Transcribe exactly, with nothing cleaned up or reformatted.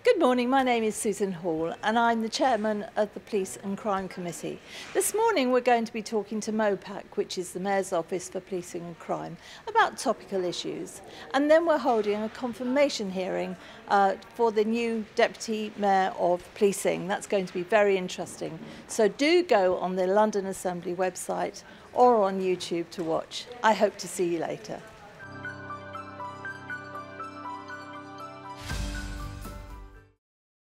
Good morning, my name is Susan Hall and I'm the chairman of the Police and Crime Committee. This morning we're going to be talking to MOPAC, which is the Mayor's Office for Policing and Crime, about topical issues. And then we're holding a confirmation hearing uh, for the new Deputy Mayor of Policing. That's going to be very interesting. So do go on the London Assembly website or on YouTube to watch. I hope to see you later.